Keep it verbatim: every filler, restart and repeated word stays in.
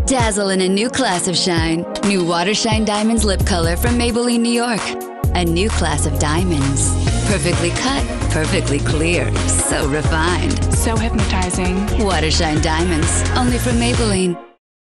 Dazzle in a new class of shine. New Watershine Diamonds lip color from Maybelline, New York. A new class of diamonds. Perfectly cut, perfectly clear, so refined. So hypnotizing. Watershine Diamonds, only from Maybelline.